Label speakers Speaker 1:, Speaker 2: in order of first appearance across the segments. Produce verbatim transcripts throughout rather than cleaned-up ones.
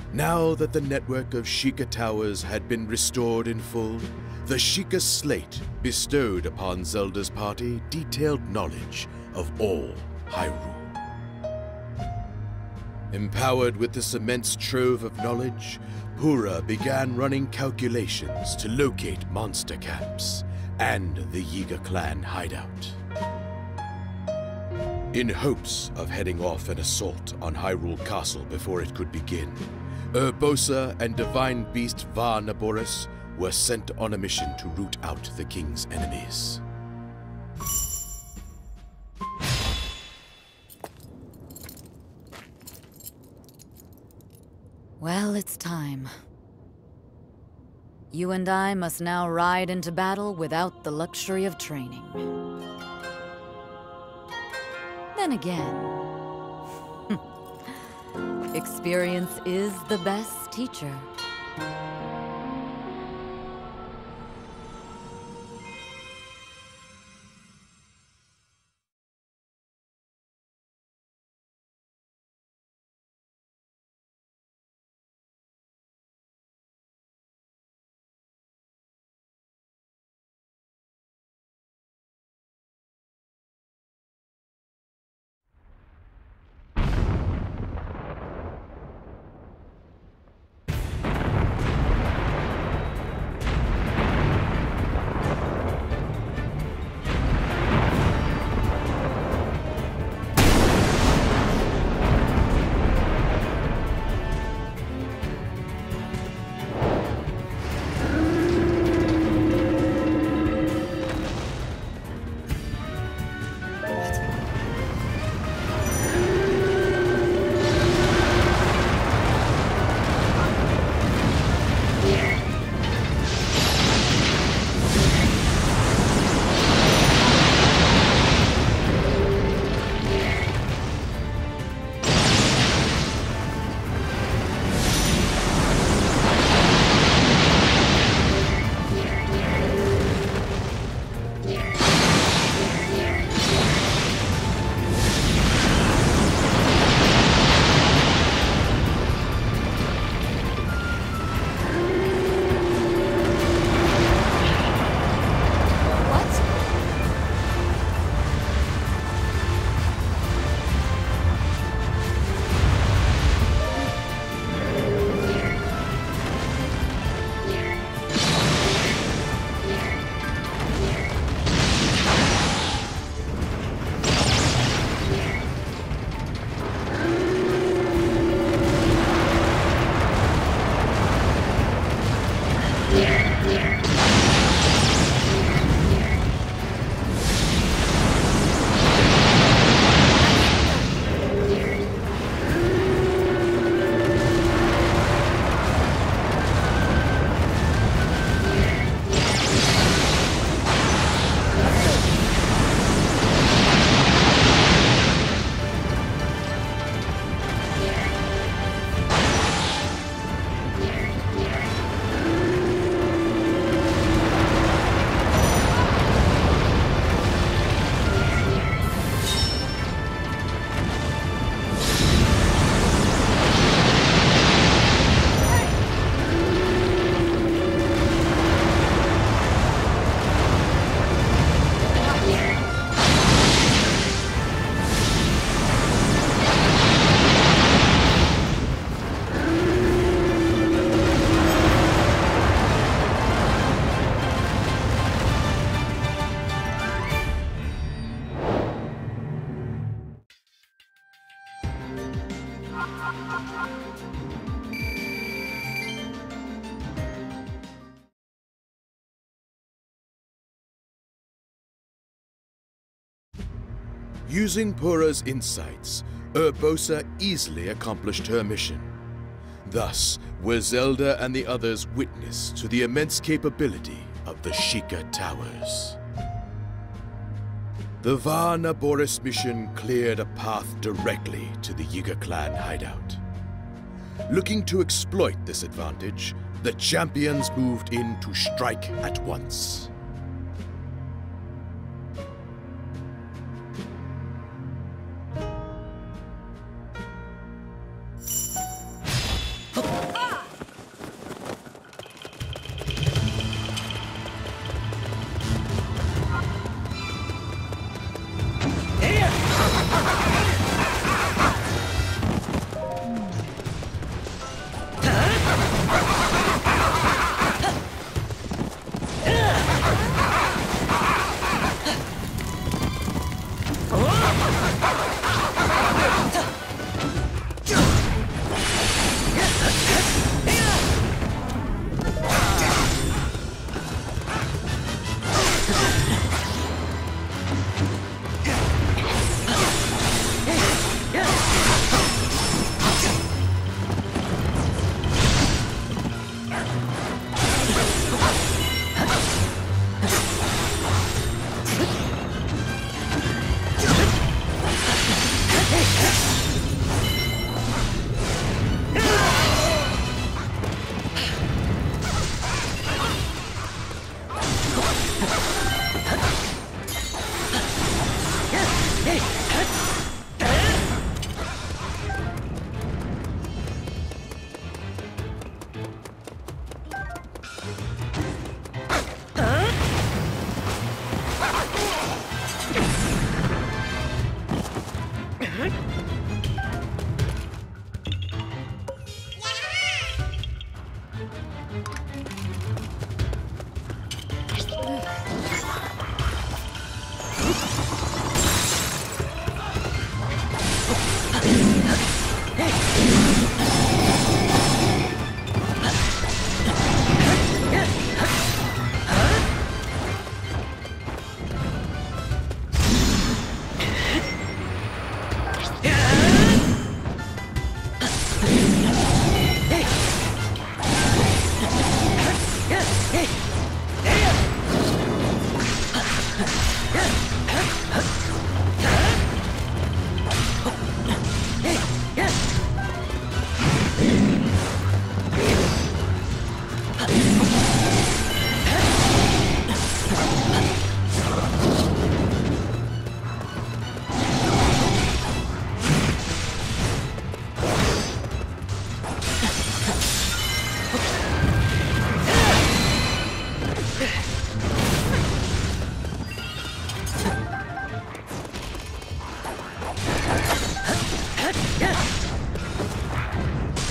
Speaker 1: Now that the network of Sheikah Towers had been restored in full, the Sheikah Slate bestowed upon Zelda's party detailed knowledge of all Hyrule. Empowered with this immense trove of knowledge, Purah began running calculations to locate monster camps and the Yiga clan hideout. In hopes of heading off an assault on Hyrule Castle before it could begin, Urbosa and Divine Beast Vah Naboris were sent on a mission to root out the king's enemies.
Speaker 2: Well, it's time. You and I must now ride into battle without the luxury of training. Then again, experience is the best teacher.
Speaker 1: Using Purah's insights, Urbosa easily accomplished her mission. Thus were Zelda and the others witness to the immense capability of the Sheikah Towers. The Vah Naboris mission cleared a path directly to the Yiga clan hideout. Looking to exploit this advantage, the champions moved in to strike at once.
Speaker 2: Huh.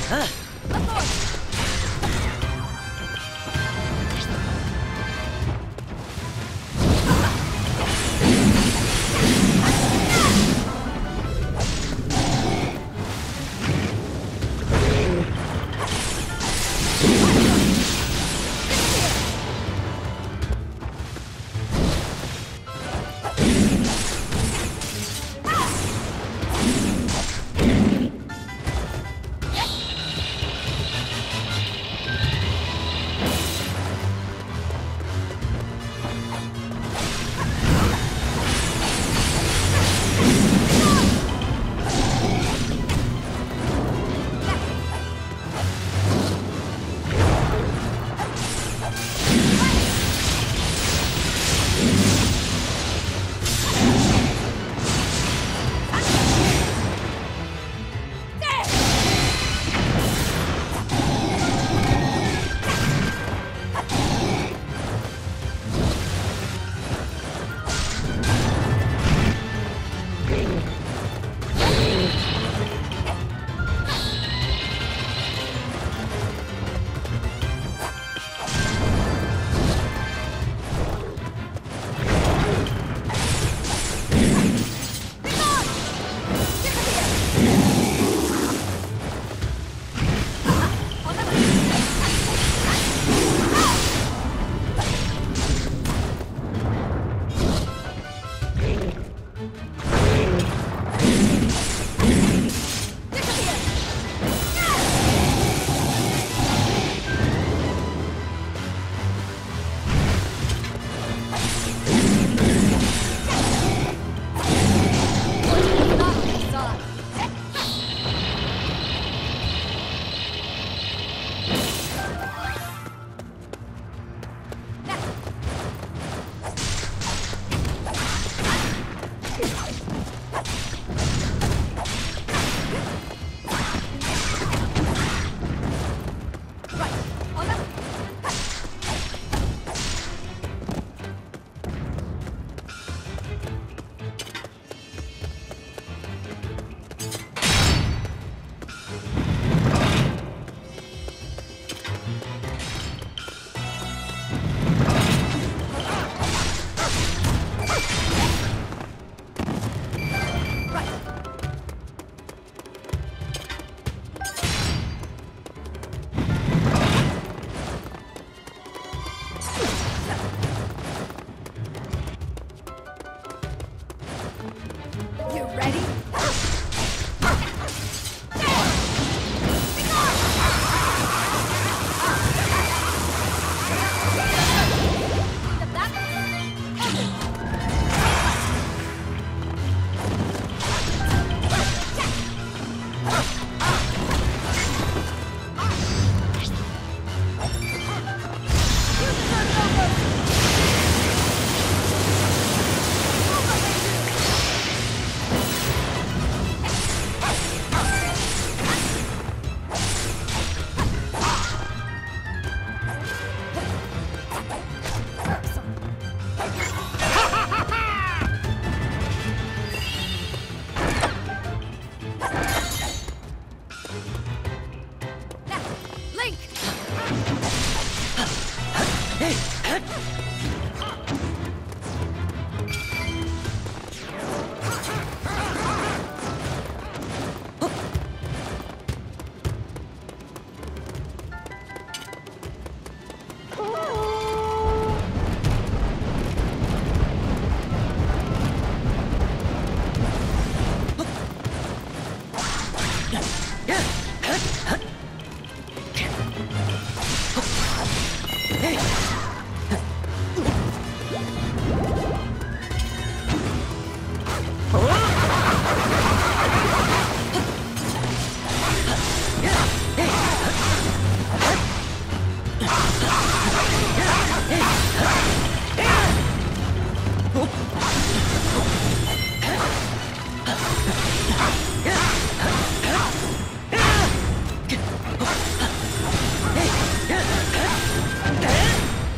Speaker 3: Hey!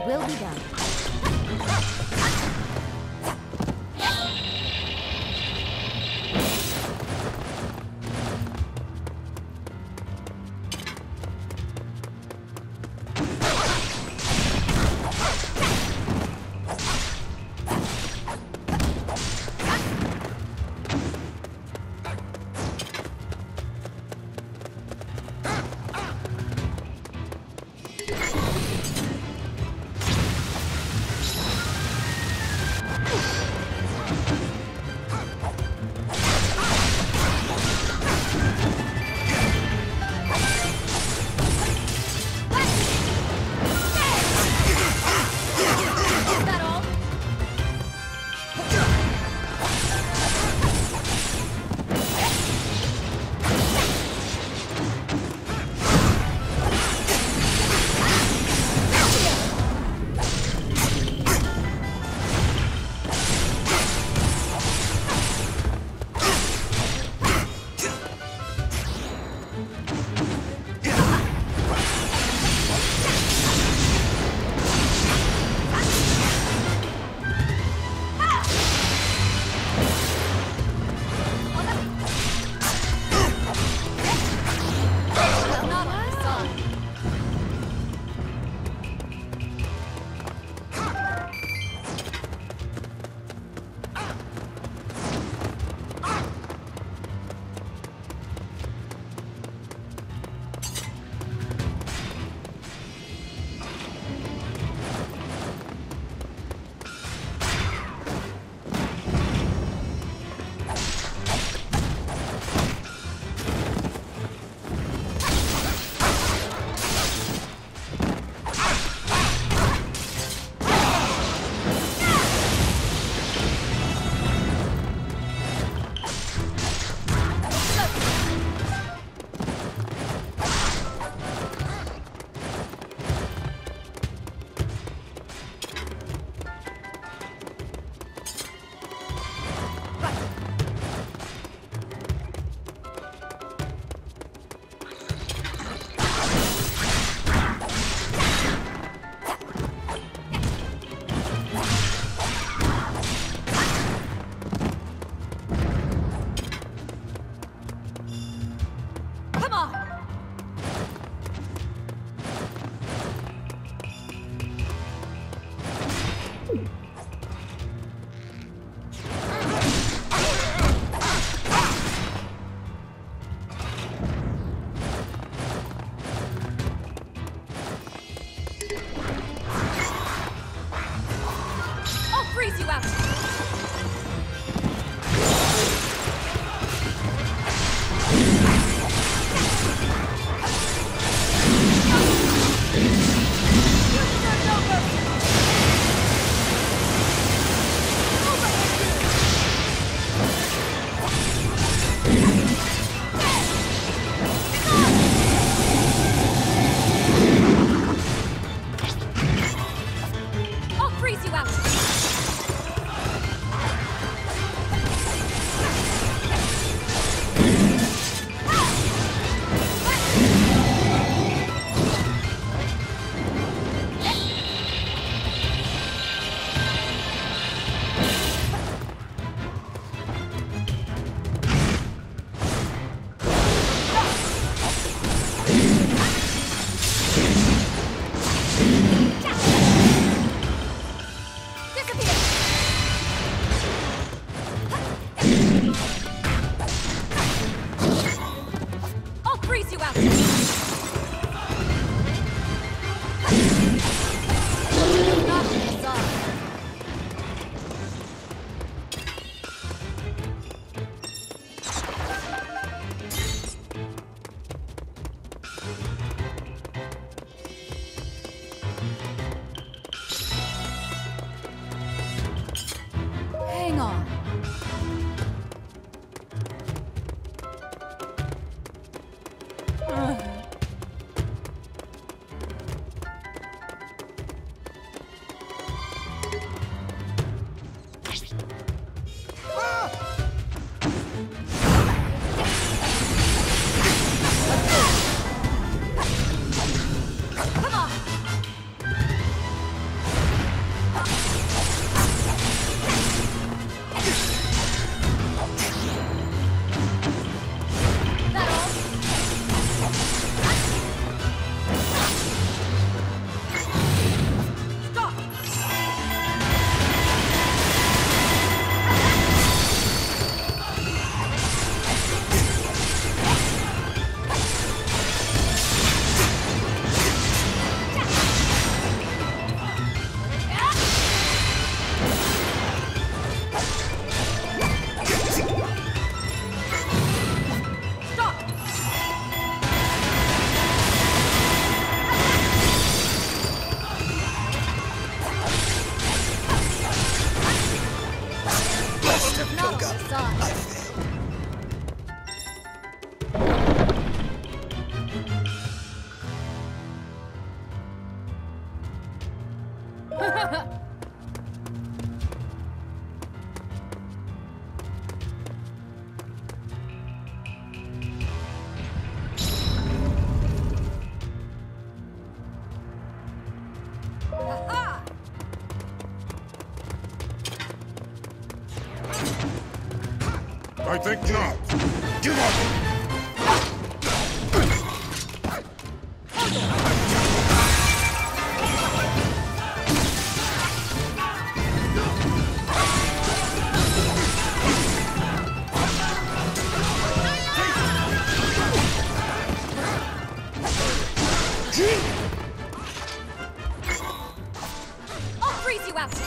Speaker 2: will be done.
Speaker 3: I think not. Give up!
Speaker 4: I'll freeze you out!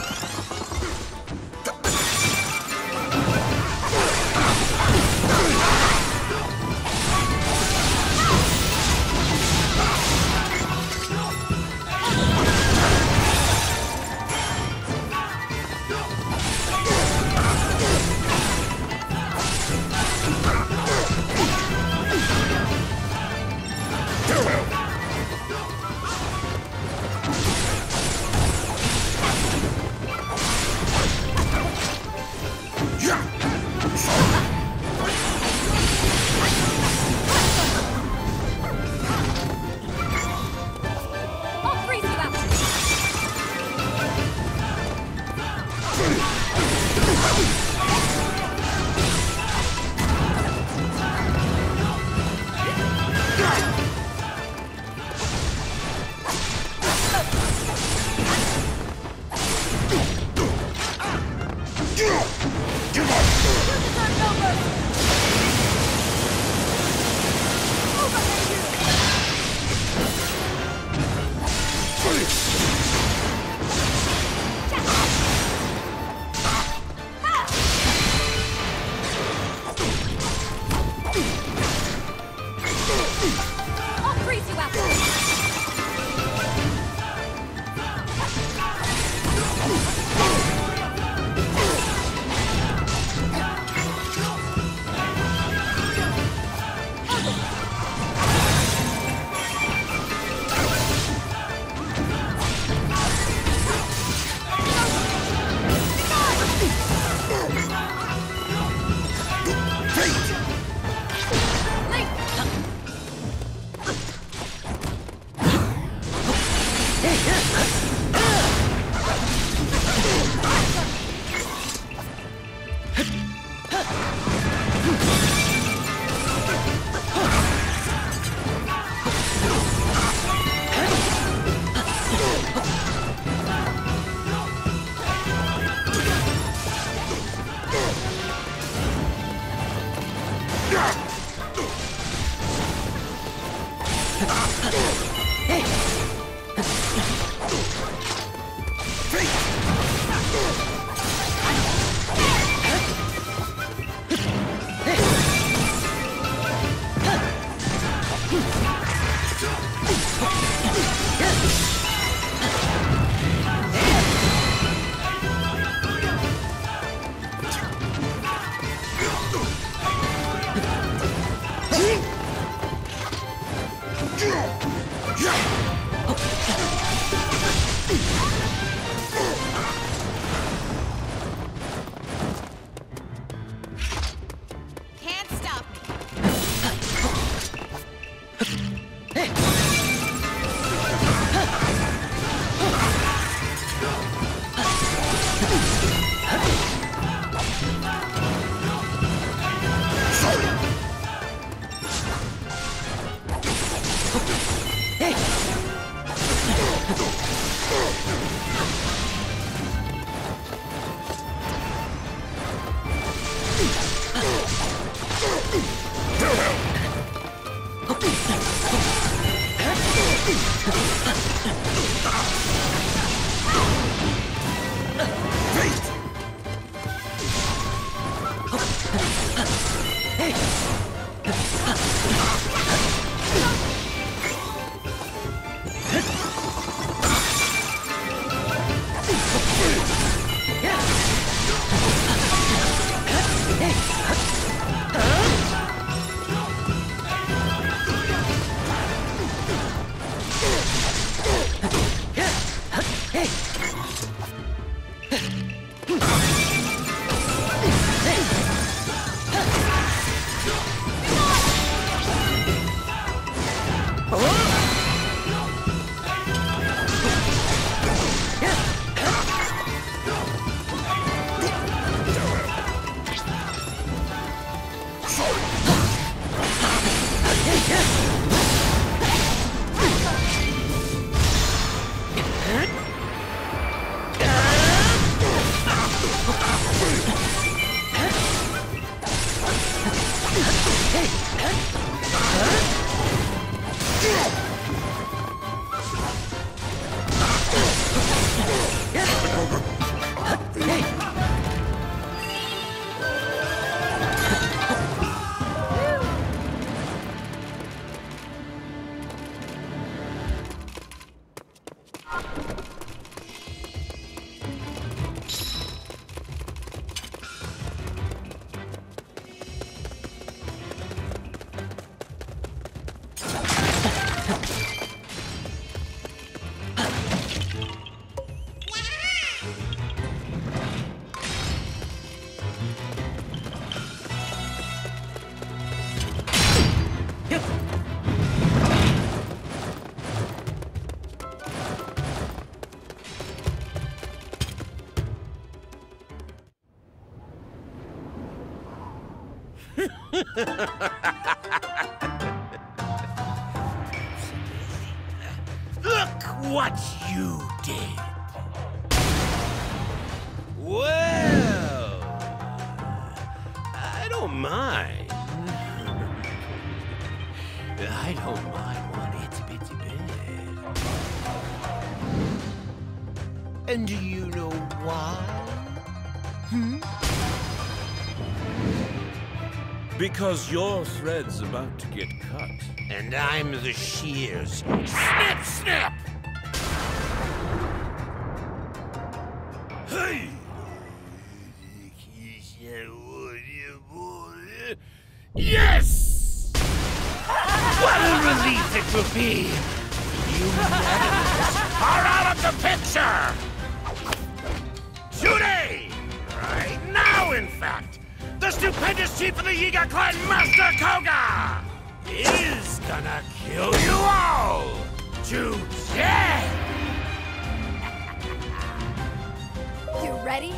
Speaker 4: Look what you did. Well, I don't mind. I don't mind one itsy bitsy bit. And do you know why? Hmm?
Speaker 5: Because your thread's about to get cut.
Speaker 4: And I'm the shears. Snip, snip! Hey! Yes! What a relief it will be! You madams are out of the picture! Today! Right now, in fact! The stupendous chief of the Yiga clan, Master Koga, is gonna kill you all to death!
Speaker 6: You ready?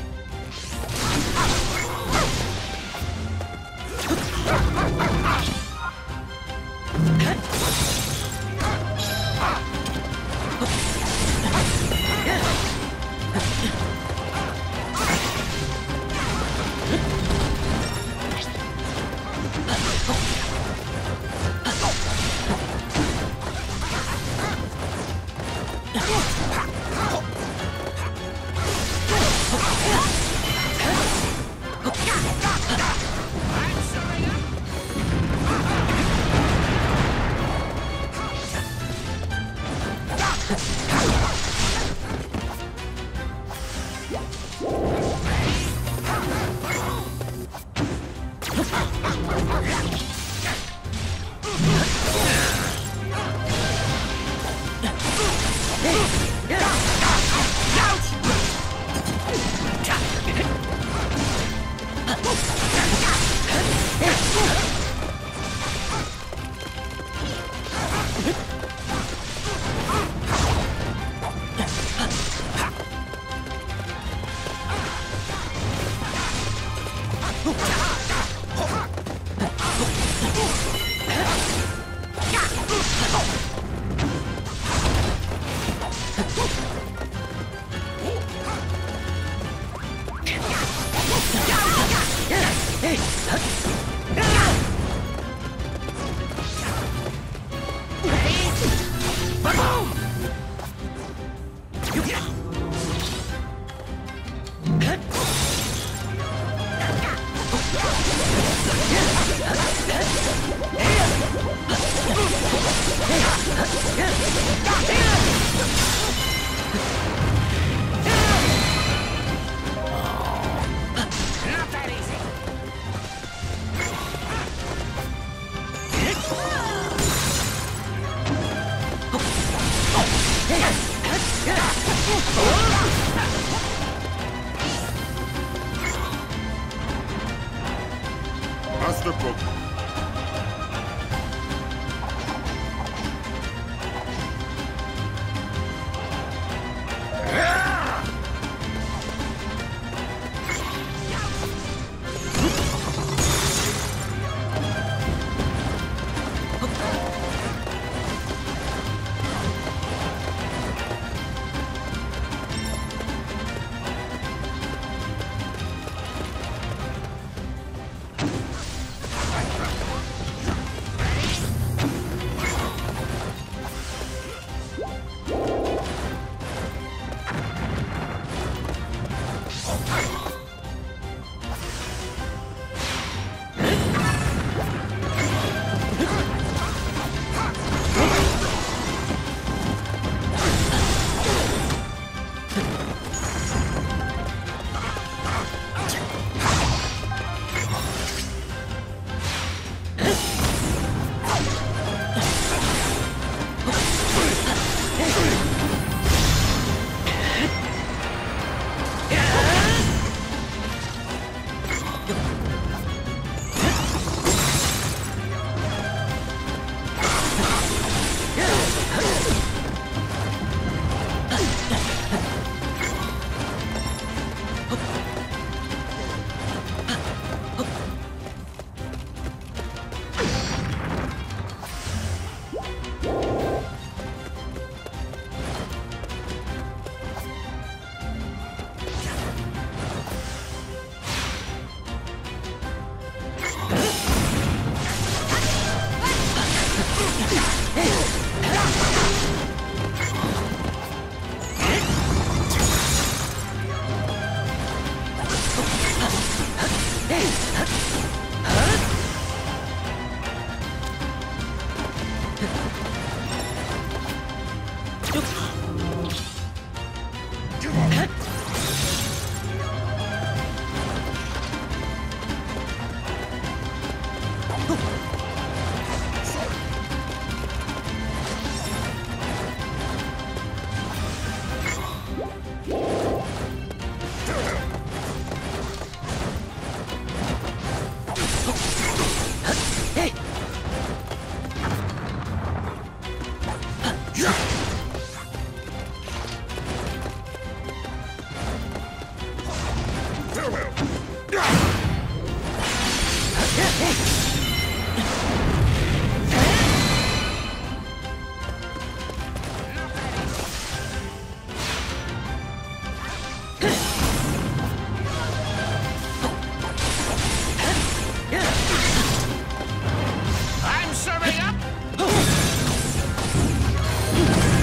Speaker 4: I'm serving up!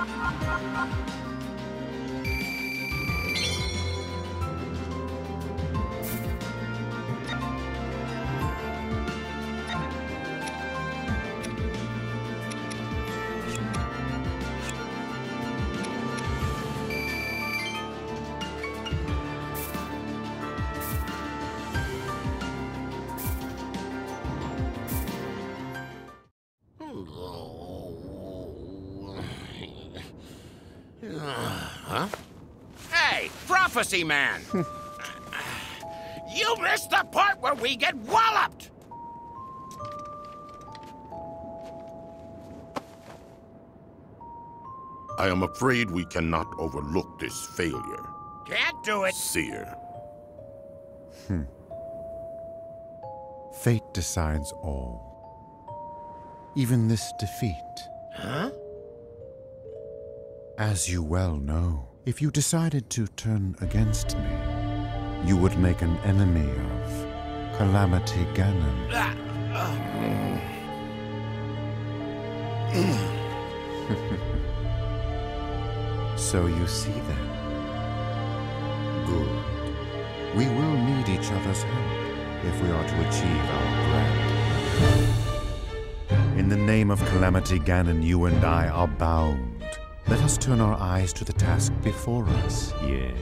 Speaker 4: Huh? Hey, Prophecy Man! You missed the part where we get walloped!
Speaker 3: I am afraid we cannot overlook this failure,
Speaker 4: Can't do it!
Speaker 3: Seer.
Speaker 7: Fate decides all. Even this defeat.
Speaker 4: Huh?
Speaker 7: As you well know, if you decided to turn against me, you would make an enemy of Calamity Ganon.
Speaker 4: Ah,
Speaker 7: So you see then. Good. We will need each other's help if we are to achieve our grand. In the name of Calamity Ganon, you and I are bound. Let us turn our eyes to the task before us. Yes.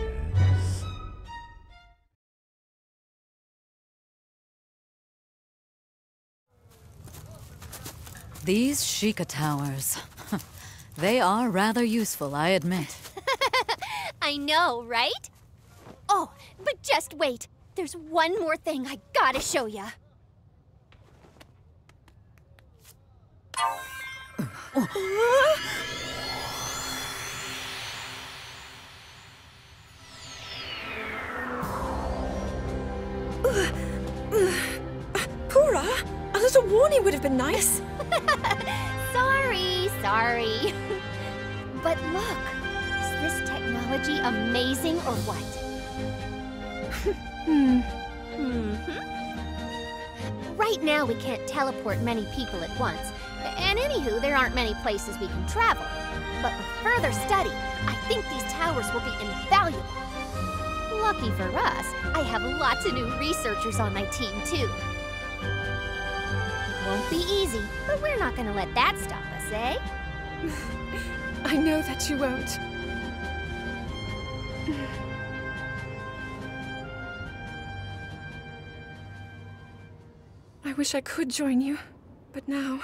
Speaker 2: These Sheikah towers. They are rather useful, I admit.
Speaker 6: I know, right? Oh, but just wait. There's one more thing I gotta show ya.
Speaker 8: Purah, a little warning would have been nice.
Speaker 6: Sorry, sorry. But look, is this technology amazing or what? hmm. Mm-hmm. Right now we can't teleport many people at once. And anywho, there aren't many places we can travel. But with further study, I think these towers will be invaluable. Lucky for us, I have lots of new researchers on my team, too. Won't be easy, but we're not gonna let that stop us, eh?
Speaker 8: I know that you won't. I wish I could join you, but now...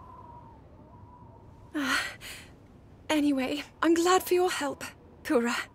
Speaker 8: uh, anyway, I'm glad for your help, Purah.